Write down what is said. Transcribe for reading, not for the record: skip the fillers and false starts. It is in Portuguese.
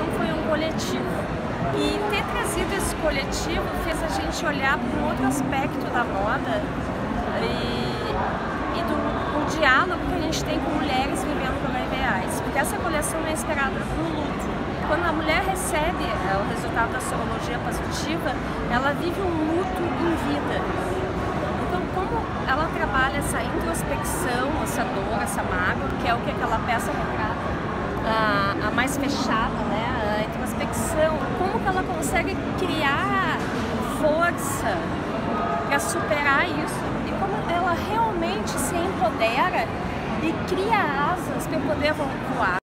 coleção foi um coletivo. E ter trazido esse coletivo fez a gente olhar para um outro aspecto da moda e do diálogo que a gente tem com mulheres vivendo pela IVEAS. Porque essa coleção é inspirada no luto. Quando a mulher recebe o resultado da sorologia positiva, ela vive um luto em vida. Então, como ela trabalha essa introspecção, essa dor, essa mágoa, que é o que aquela peça retrata, a mais fechada, né? A introspecção, como que ela consegue criar força para superar isso e como ela realmente se empodera e cria asas para poder voar.